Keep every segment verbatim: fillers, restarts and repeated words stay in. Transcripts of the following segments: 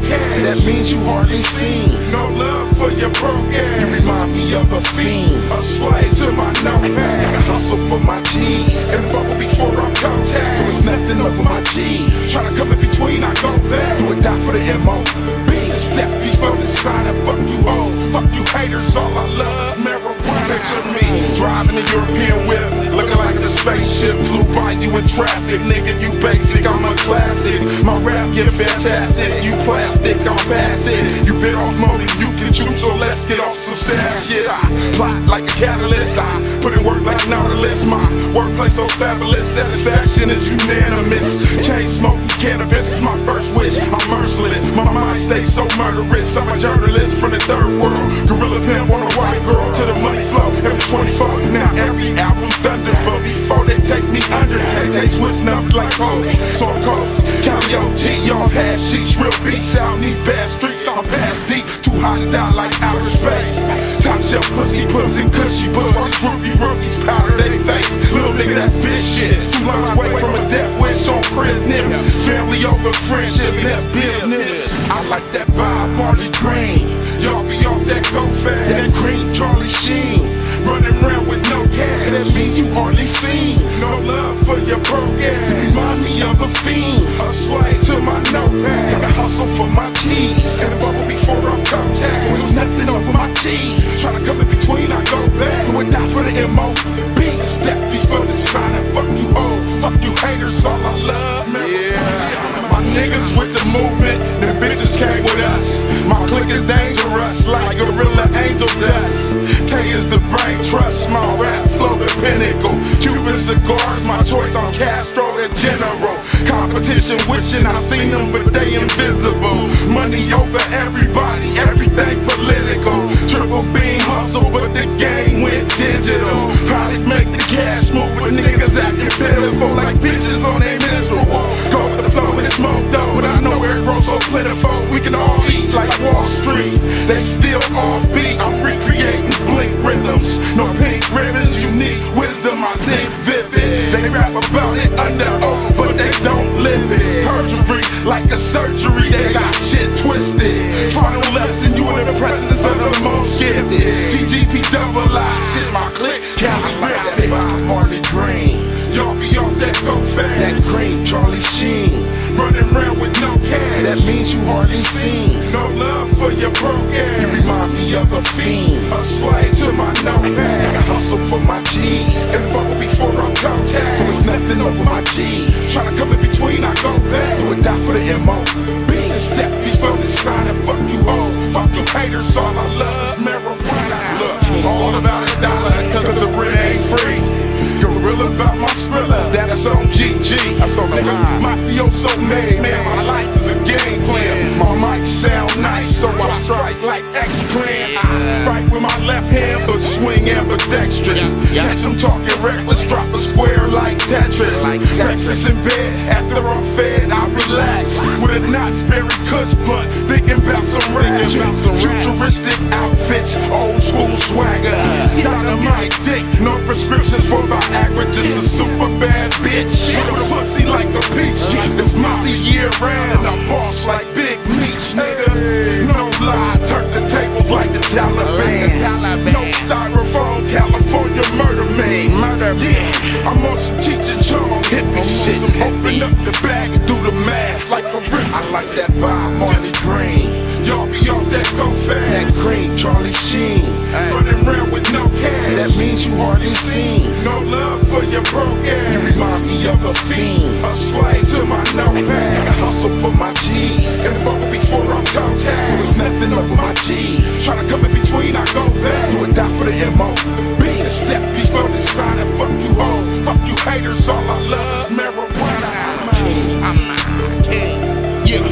cash. That means you hardly seen. No love for your broke ass. You remind me of a fiend, a slave to my notepad. I hustle for my G's and bubble before I'm contact. So it's nothing over my G's. Tryna come in between, I go back. Do or die for the M O B. Step before the sign and fuck you all. Fuck you haters, all I love is marijuana. Picture me driving a European whip, looking like a spaceship. Flew by you in traffic, nigga, you basic, I'm a classic. My rap get fantastic, you plastic, I'm passive. You bit off more than you can chew, so let's get off some sad shit. I plot like a catalyst, I put in work like Nautilus. My workplace so fabulous, satisfaction is unanimous. Chain smoking cannabis is my first wish, I'm merciless. My mind stays so murderous, I'm a journalist from the third world. Gorilla pimp on a white girl to the money flow every twenty-four. Now every album thunder, but before they take me under, take they switching up like Kobe. So I'm coasting, Cali O G off hash sheets, real beats out in these bad streets. I'm past deep, too hot to die like outer space. Top shelf pussy, pussy, cushy, bush. Rookie rookies powder they face. Little nigga, that's bitch shit. Two lines away from a death wish on prison. Family over friendship, that's business. I like that vibe, Marley GREEN. Y'all be off that go fast. That green Charlie Sheen. Running around with no cash. That means you hardly seen. No love for your broke ass. You remind me of a fiend, a slave to my notepad. Gotta hustle for my G's and bubble before I'm contact. So it's nothing over my G's. Tryna come in between, I go back. Do or die for the M O B. Step before the sign and fuck you all. Fuck you haters, all I love. Yeah. My niggas with the movement, them bitches came with us. My clique is dangerous like gorilla angel dust. Tay is the brain trust, my rap flow the pinnacle. Cuban cigars, my choice on Castro the general. Competition wishing I seen them but they invisible. Money over everybody, everything political. Triple beam hustle but the game went digital. Probably make the cash move but niggas acting pitiful like bitches on their miserable. Go with the flow and smoke though, but I know where it grows so plentiful. We can all eat like Wall Street. They still offbeat, I'm recreating blink rhythms. No pink ribbons, unique wisdom, I think vivid. They rap about it under oath, but they don't live it. Perjury, like a surgery, they got shit twisted. Final lesson, you in the presence of the most gifted. G G P double I, shit my clique, Cali Tay by Marley GREEN. Y'all be off that go fast. That green Charlie Sheen. Running around with no cash. That means you hardly seen. No love for your broke ass. You remind me of a fiend, a slave to my notepad. I hustle for my G's and bubble before I'm contact. So it's nothing over my G's. Tryna come in between, I go back. Do or die for the M O B. Step before the sign and fuck you all. Fuck you haters, all I love is marijuana. Look, all about a dollar, cause the rent ain't free. Gorilla about my skrilla, that's on G G. That's on the line. Mafioso made, man, my life is a game plan. My mic sound nice, so I strike like X-Clan. I fight with my left hand, but swing ambidextrous. Catch them talking reckless, drop a square like Tetris. Breakfast in bed, after I'm fed, I relax. With a Knott's Berry Kush blunt, thinking about some rap. Futuristic outfits, old school swagger. Dynamite dick, no prescriptions for Viagra, just a super bad bitch. With a pussy like a peach. It's Marley year round, I'm boss like Big Meech, nigga. No lie, turn the tables like the Taliban. No styrofoam, California murder man. Yeah, I'm on some Cheech and Chong hippie shit. Open up the bag and do the math like a rip. I like that vibe, Marley GREEN. Y'all be off that go fast. That green Charlie Sheen. Running around with no cash. That means you hardly seen. No love for your broke ass. You remind me of a fiend, a slave to my notepad. I hustle for my G's and bubble before I'm contact. So it's nothing over my G's. Tryna come in between, I go back. Do or die for the M O B. Step before the sign and fuck you all. Fuck you haters, all I love is marijuana. I'm a king, I'm a king. Yeah.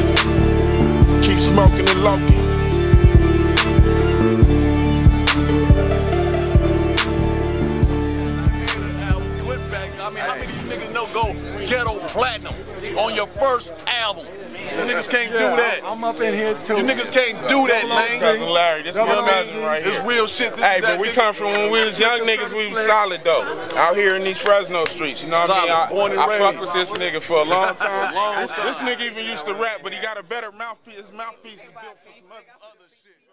Keep smoking and loking. I mean, how many of you niggas know go ghetto platinum on your first album. You niggas can't yeah, do that. I'm up in here too. You niggas can't do that, man. Cousin Larry, this my cousin right here. It's real shit. This hey, is but we come from when we was young niggas, we was solid though. Out here in these Fresno streets, you know what I mean? I, Born and I raised. fucked with this nigga for a long time. long this, time. This nigga even used to rap, but he got a better mouthpiece. His mouthpiece is built for some other shit.